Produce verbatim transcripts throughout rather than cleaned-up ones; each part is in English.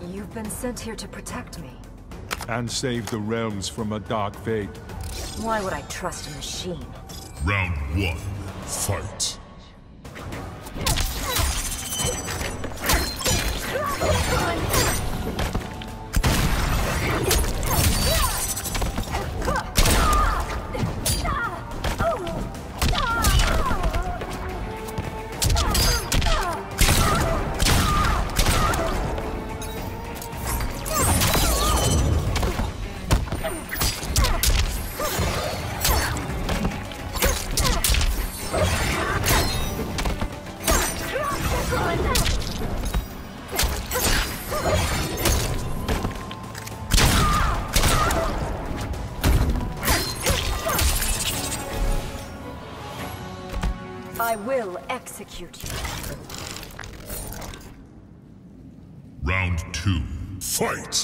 You've been sent here to protect me. And save the realms from a dark fate. Why would I trust a machine? Round one, fight. I will execute you. Round two, fight!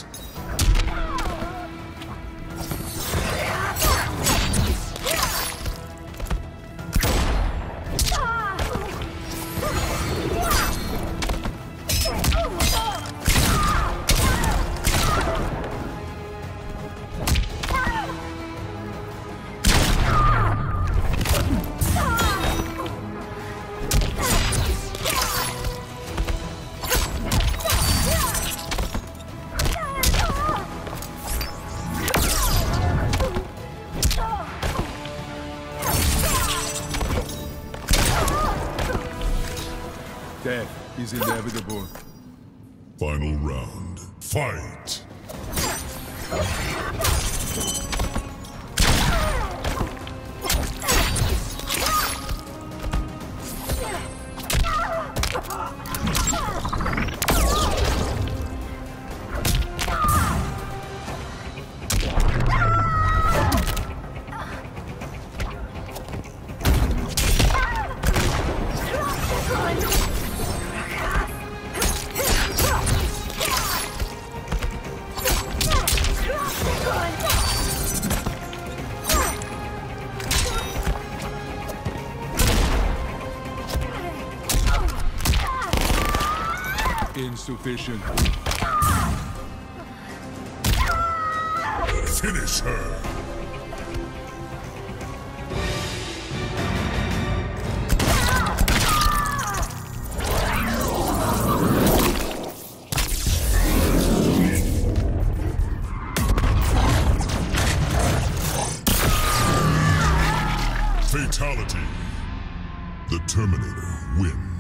Death is inevitable. Final round, fight! Insufficient. Finish her! Fatality. The Terminator wins.